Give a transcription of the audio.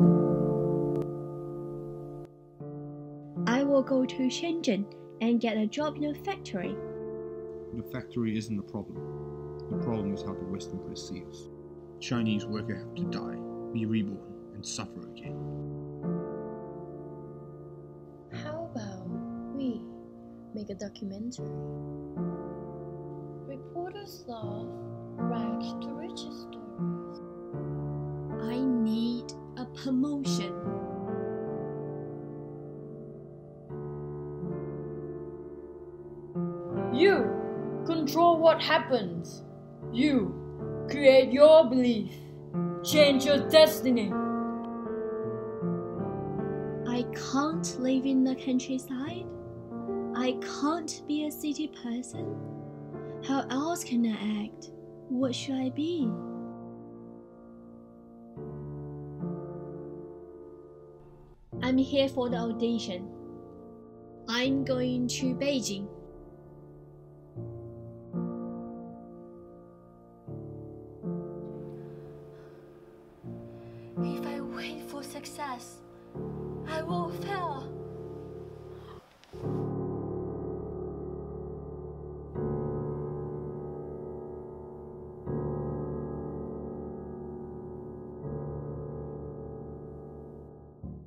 I will go to Shenzhen and get a job in a factory. The factory isn't the problem. The problem is how the Western press see us. Chinese workers have to die, be reborn, and suffer again. How about we make a documentary? Reporters love rags to riches stories. I need a promotion. You control what happens. You create your belief. Change your destiny. I can't live in the countryside. I can't be a city person. How else can I act? What should I be? I'm here for the audition. I'm going to Beijing. If I wait for success, I will fail.